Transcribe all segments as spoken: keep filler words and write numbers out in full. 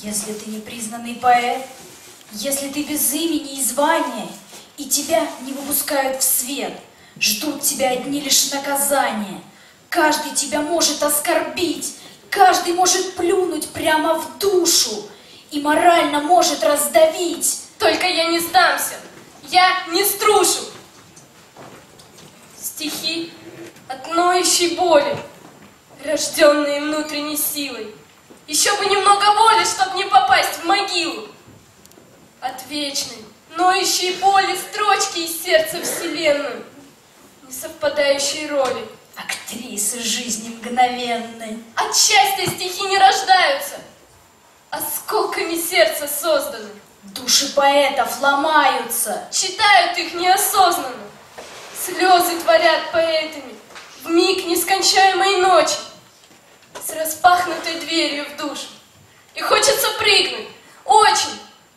Если ты не признанный поэт, если ты без имени и звания, и тебя не выпускают в свет, ждут тебя одни лишь наказания. Каждый тебя может оскорбить, каждый может плюнуть прямо в душу и морально может раздавить. Только я не сдамся, я не струшу. Стихи от ноющей боли, рожденные внутренней силой. Еще бы немного воли, чтоб не попасть в могилу. От вечной, ноющей боли строчки из сердца вселенной, несовпадающей роли. Актрисы жизни мгновенной. От счастья стихи не рождаются, осколками сердца созданы. Души поэтов ломаются. Читают их неосознанно. Слезы творят поэтами в миг нескончаемой ночи с распахнутой дверью в душу. И хочется прыгнуть. Очень.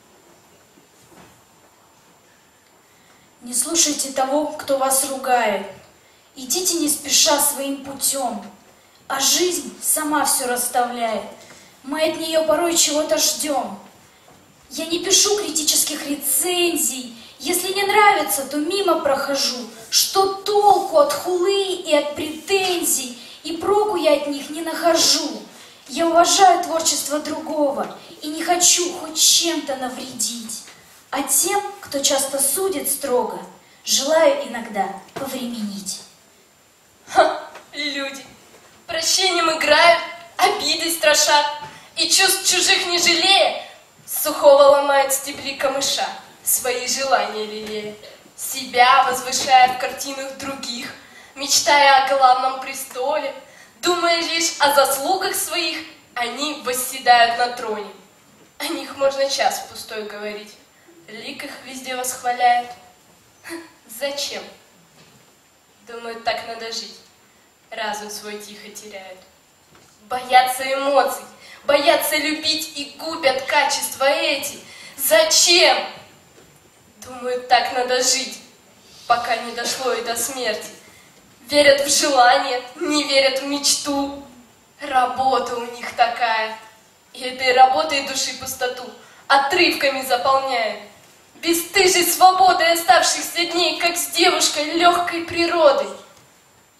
Не слушайте того, кто вас ругает. Идите не спеша своим путем. А жизнь сама все расставляет. Мы от нее порой чего-то ждем. Я не пишу критических рецензий. Если не нравится, то мимо прохожу. Что толку от хулы и от претензий? И проку я от них не нахожу. Я уважаю творчество другого и не хочу хоть чем-то навредить. А тем, кто часто судит строго, желаю иногда повременить. Ха, люди, прощением играют, обиды страшат, и чувств чужих не жалея, сухого ломают стебли камыша, свои желания лелея, себя возвышая в картинах других, мечтая о главном престоле, думая лишь о заслугах своих, они восседают на троне. О них можно час пустой говорить, лик их везде восхваляют. Зачем? Думают, так надо жить. Разум свой тихо теряют. Боятся эмоций, боятся любить и губят качества эти. Зачем? Думают, так надо жить, пока не дошло и до смерти. Верят в желание, не верят в мечту. Работа у них такая. И этой работой души пустоту отрывками заполняет. Бесстыжей свободой оставшихся дней, как с девушкой легкой природой.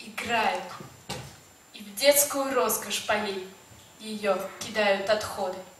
Играют, и в детскую роскошь полей ее кидают отходы.